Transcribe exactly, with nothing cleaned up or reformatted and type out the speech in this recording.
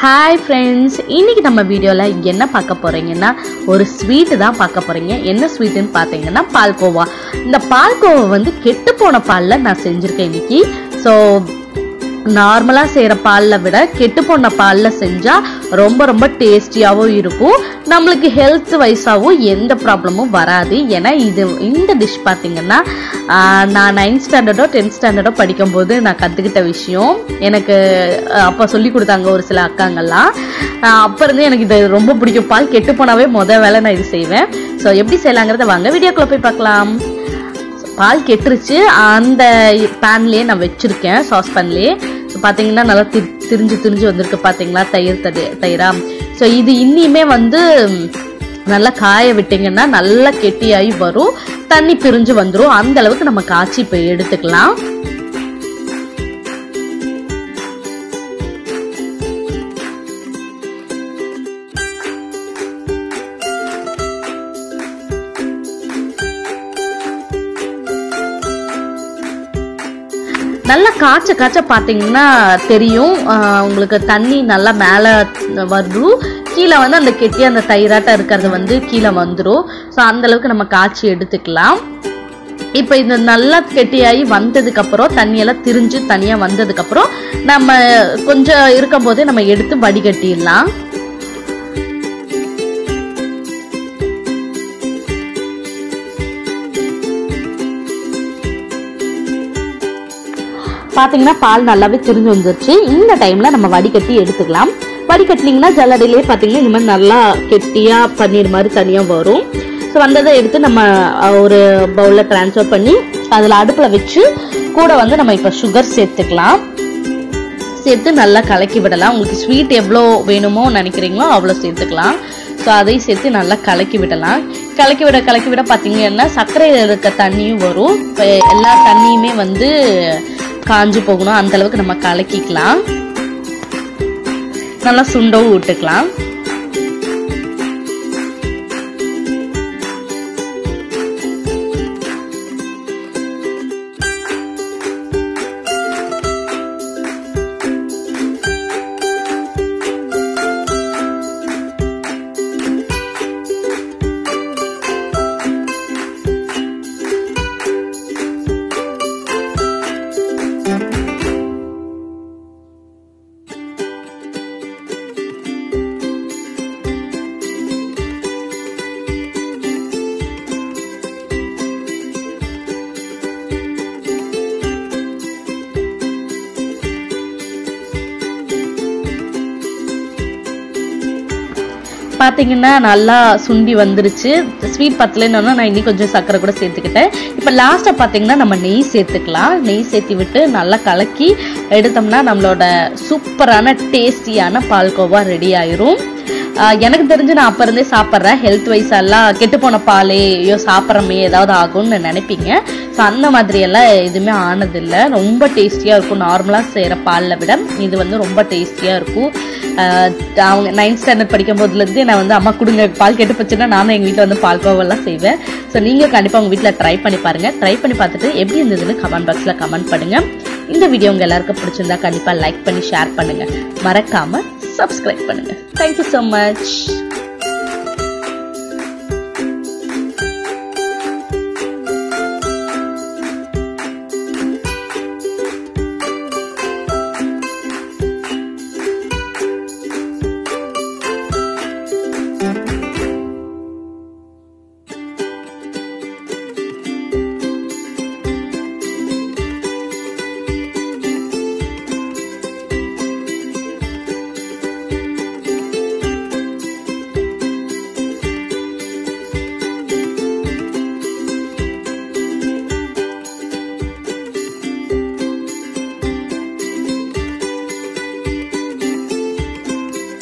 Hi friends, இன்னைக்கு நம்ம வீடியோல என்ன பார்க்க போறீங்கன்னா ஒரு ஸ்வீட் தான் பார்க்க போறீங்க. என்ன ஸ்வீட்னு பாத்தீங்கன்னா பால்கோவா. இந்த பால்கோவா வந்து கெட்டு போன பால்ல நான் செஞ்சிருக்கேன் இன்னைக்கு. சோ நார்மலா செய்யற பால்ல விட கெட்டு போன பால்ல செஞ்சா ரொம்ப ரொம்ப டேஸ்டியாவும் இருக்கும். நம்மளுக்கு ஹெல்த் வைஸாவும் எந்த ப்ராப்ளமும் வராது. ஏன்னா இது இந்த டிஷ் பாத்தீங்கன்னா நான் நைன்த் ஸ்டாண்டர்டோ டென்த் ஸ்டாண்டர்டோ படிக்கும் போது நான் கத்துக்கிட்ட விஷயம். எனக்கு அப்ப சொல்லி கொடுத்தாங்க ஒரு சில அக்காங்கெல்லாம். அப்ப இருந்து எனக்கு இது ரொம்ப பிடிக்கும். பால் கெட்டு போனாவே முத வேலை நான் இது செய்வேன். ஸோ எப்படி செய்யலாங்கிறத வாங்க வீடியோக்குள்ள போய் பார்க்கலாம். பால் கெட்டுருச்சு, அந்த பேன்லயே நான் வச்சிருக்கேன், சாஸ் பேன்லயே. ஸோ பார்த்தீங்கன்னா நல்லா தி திரிஞ்சு திரிஞ்சு வந்திருக்கு பார்த்தீங்களா, தயிர் தடி தயிரா. ஸோ இது இன்னியுமே வந்து நல்லா காய விட்டீங்கன்னா நல்லா கெட்டியாகி வரும், தண்ணி பிரிஞ்சு வந்துடும். அந்த அளவுக்கு நம்ம காய்ச்சி இப்போ எடுத்துக்கலாம். நல்லா காய்ச்ச காய்ச்ச பார்த்தீங்கன்னா தெரியும் உங்களுக்கு, தண்ணி நல்லா மேலே வரும், கீழே வந்து அந்த கெட்டி அந்த தயிராட்டம் இருக்கிறது வந்து கீழே வந்துடும். ஸோ அந்த அளவுக்கு நம்ம காய்ச்சி எடுத்துக்கலாம். இப்போ இது நல்லா கெட்டியாகி வந்ததுக்கு அப்புறம் தண்ணியெல்லாம் திரிஞ்சு தனியாக வந்ததுக்கு அப்புறம் நம்ம கொஞ்சம் இருக்கும் போதே நம்ம எடுத்து வடிகட்டிடலாம். பாத்தீங்கன்னா பால் நல்லாவே திரிஞ்சு வந்துருச்சு. இந்த டைம்ல நம்ம வடிகட்டி எடுத்துக்கலாம். வடிகட்டினீங்கன்னா ஜல்லடையிலேயே பாத்தீங்கன்னா இந்த மாதிரி நல்லா கெட்டியா பன்னீர் மாதிரி தனியா வரும். ஸோ வந்ததை எடுத்து நம்ம ஒரு பவுல்ல டிரான்ஸ்ஃபர் பண்ணி அதுல அடுப்புல வச்சு கூட வந்து நம்ம இப்ப சுகர் சேர்த்துக்கலாம். சேர்த்து நல்லா கலக்கி விடலாம். உங்களுக்கு ஸ்வீட் எவ்வளோ வேணுமோ நினைக்கிறீங்களோ அவ்வளோ சேர்த்துக்கலாம். ஸோ அதையும் சேர்த்து நல்லா கலக்கி விடலாம். கலக்கி விட கலக்கி விட பார்த்தீங்கன்னா சர்க்கரையில் இருக்க தண்ணியும் வரும். இப்போ எல்லா தண்ணியுமே வந்து காஞ்சு போகணும், அந்த அளவுக்கு நம்ம கலக்கிக்கலாம். நல்லா சுண்டவும் விட்டுக்கலாம். பார்த்தீங்கன்னா நல்லா சுண்டி வந்துருச்சு. ஸ்வீட் பத்தலைன்னா நான் இன்னும் கொஞ்சம் சர்க்கரை கூட சேர்த்துக்கிட்டேன். இப்போ லாஸ்ட்டாக பார்த்தீங்கன்னா நம்ம நெய் சேர்த்துக்கலாம். நெய் சேர்த்து விட்டு நல்லா கலக்கி எடுத்தோம்னா நம்மளோட சூப்பரான டேஸ்டியான பால்கோவா ரெடி ஆயிரும். எனக்கு தெரிஞ்சு நான் அப்போ இருந்தே சாப்பிட்றேன். ஹெல்த் வைஸ் எல்லாம் கெட்டு போன பாலே ஐயோ சாப்பிட்றமே ஏதாவது ஆகும்னு நினைப்பீங்க. ஸோ அந்த மாதிரி எல்லாம் எதுவுமே ஆனதில்லை. ரொம்ப டேஸ்டியாக இருக்கும். நார்மலாக செய்கிற பாலில் விட இது வந்து ரொம்ப டேஸ்டியாக இருக்கும். அவங்க நைன்த் ஸ்டாண்டர்ட் படிக்கும் போதுலேருந்து நான் வந்து அம்மா கொடுங்க பால் கெட்டு போச்சுன்னா நானும் எங்கள் வீட்டில் வந்து பால்கோவெல்லாம் செய்வேன். ஸோ நீங்கள் கண்டிப்பாக உங்கள் வீட்டில் ட்ரை பண்ணி பாருங்கள். ட்ரை பண்ணி பார்த்துட்டு எப்படி இருந்ததுன்னு கமெண்ட் பாக்ஸில் கமெண்ட் பண்ணுங்கள். இந்த வீடியோ உங்கள் எல்லாருக்கும் பிடிச்சிருந்தா கண்டிப்பாக லைக் பண்ணி ஷேர் பண்ணுங்கள். மறக்காமல் சப்ஸ்கிரைப் பண்ணுங்க. Thank you so much.